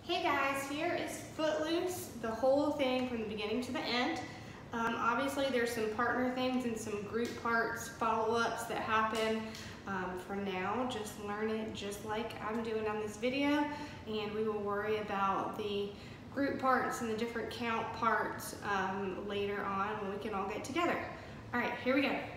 Hey guys, here is Footloose, the whole thing from the beginning to the end. Obviously there's some partner things and some group parts, follow-ups that happen from now. Just learn it just like I'm doing on this video, and we will worry about the group parts and the different count parts later on when we can all get together. All right, here we go.